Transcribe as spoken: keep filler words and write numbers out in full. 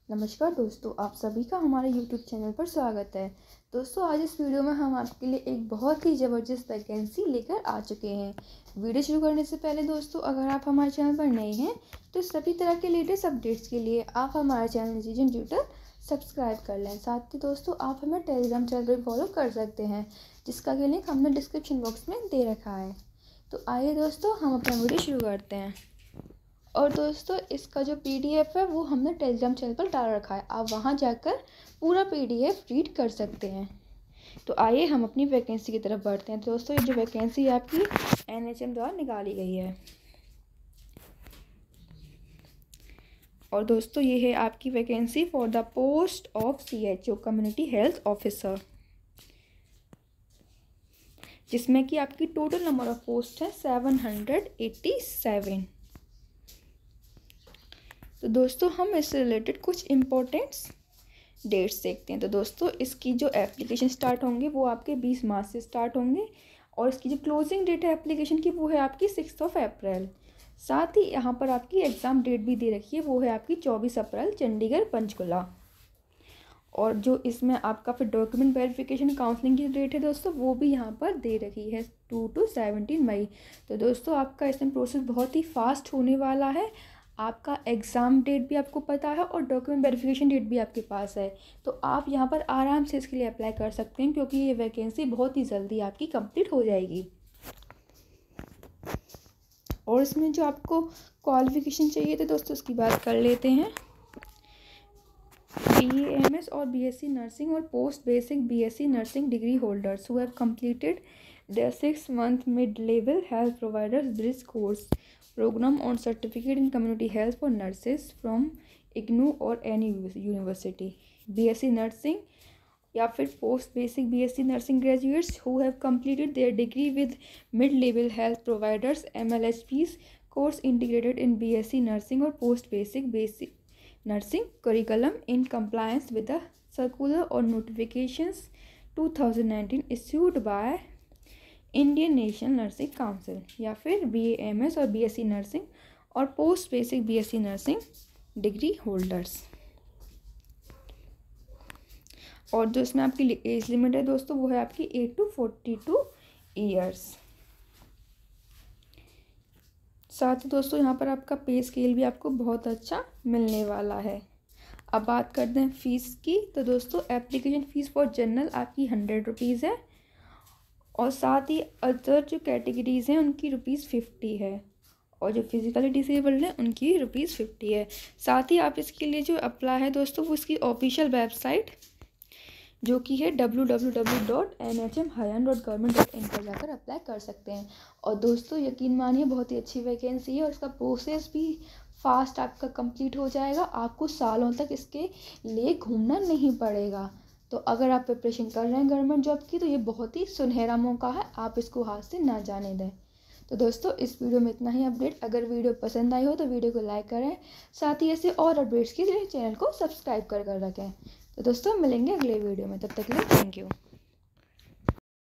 नमस्कार दोस्तों, आप सभी का हमारे यूट्यूब चैनल पर स्वागत है। दोस्तों, आज इस वीडियो में हम आपके लिए एक बहुत ही ज़बरदस्त वैकेंसी लेकर आ चुके हैं। वीडियो शुरू करने से पहले दोस्तों, अगर आप हमारे चैनल पर नए हैं तो सभी तरह के लेटेस्ट अपडेट्स के लिए आप हमारे चैनल डिसीजन ट्यूटर सब्सक्राइब कर लें। साथ ही दोस्तों, आप हमें टेलीग्राम चैनल पर फॉलो कर सकते हैं, जिसका कि लिंक हमने डिस्क्रिप्शन बॉक्स में दे रखा है। तो आइए दोस्तों, हम अपना वीडियो शुरू करते हैं। और दोस्तों, इसका जो पीडीएफ है वो हमने टेलीग्राम चैनल पर डाल रखा है, आप वहां जाकर पूरा पीडीएफ रीड कर सकते हैं। तो आइए हम अपनी वैकेंसी की तरफ बढ़ते हैं। तो दोस्तों, ये जो वैकेंसी आपकी एनएचएम द्वारा निकाली गई है, और दोस्तों ये है आपकी vacancy for the post of CHO community health officer, जिसमें कि आपकी टोटल नंबर ऑफ पोस्ट है सेवन हंड्रेड एट्टी सेवन। तो दोस्तों, हम इससे रिलेटेड कुछ इम्पोर्टेंट्स डेट्स देखते हैं। तो दोस्तों, इसकी जो एप्लीकेशन स्टार्ट होंगे वो आपके बीस मार्च से स्टार्ट होंगे, और इसकी जो क्लोजिंग डेट है एप्लीकेशन की वो है आपकी सिक्स ऑफ अप्रैल। साथ ही यहाँ पर आपकी एग्ज़ाम डेट भी दे रखी है, वो है आपकी चौबीस अप्रैल, चंडीगढ़ पंचकुला। और जो इसमें आपका फिर डॉक्यूमेंट वेरिफिकेशन काउंसलिंग की डेट है दोस्तों, वो भी यहाँ पर दे रखी है टू टू सेवनटीन मई। तो दोस्तों, आपका इसमें प्रोसेस बहुत ही फास्ट होने वाला है। आपका एग्ज़ाम डेट भी आपको पता है और डॉक्यूमेंट वेरिफिकेशन डेट भी आपके पास है, तो आप यहाँ पर आराम से इसके लिए अप्लाई कर सकते हैं, क्योंकि ये वैकेंसी बहुत ही जल्दी आपकी कंप्लीट हो जाएगी। और इसमें जो आपको क्वालिफिकेशन चाहिए तो दोस्तों, उसकी बात कर लेते हैं। बी ए एम एस और बी एस सी नर्सिंग और post basic B S C nursing degree holders who have completed their six month mid level health providers bridge course program on certificate in community health for nurses from IGNOU और any university. BSc nursing या फिर post basic BSc nursing graduates who have completed their degree with mid level health providers M L H Ps course integrated in BSc nursing और post basic basic nursing curriculum in compliance with the circular or notifications two thousand nineteen issued by Indian National Nursing Council, या फिर B A M S और B S C nursing और post basic B S C nursing degree holders. और जो इसमें आपकी age limit है दोस्तों, वो है आपकी eight to forty two years. साथ ही दोस्तों, यहाँ पर आपका पे स्केल भी आपको बहुत अच्छा मिलने वाला है। अब बात करते हैं फ़ीस की। तो दोस्तों, एप्लीकेशन फ़ीस फॉर जनरल आपकी हंड्रेड रुपीज़ है, और साथ ही अदर जो कैटेगरीज़ हैं उनकी रुपीज़ फिफ्टी है, और जो फिज़िकली डिसेबल्ड हैं उनकी रुपीज़ फिफ्टी है। साथ ही आप इसके लिए जो अप्लाई है दोस्तों, वो इसकी ऑफिशियल वेबसाइट जो कि है W W W dot N H M हाईन डॉट गवर्नमेंट डॉट इन पर जाकर अप्लाई कर सकते हैं। और दोस्तों, यकीन मानिए बहुत ही अच्छी वैकेंसी है, और इसका प्रोसेस भी फास्ट आपका कंप्लीट हो जाएगा। आपको सालों तक इसके लिए घूमना नहीं पड़ेगा। तो अगर आप प्रिपरेशन कर रहे हैं गवर्नमेंट जॉब की, तो ये बहुत ही सुनहरा मौका है, आप इसको हाथ से ना जाने दें। तो दोस्तों, इस वीडियो में इतना ही अपडेट। अगर वीडियो पसंद आई हो तो वीडियो को लाइक करें, साथ ही ऐसे और अपडेट्स के लिए चैनल को सब्सक्राइब कर कर रखें। तो दोस्तों, मिलेंगे अगले वीडियो में, तब तक के लिए थैंक यू।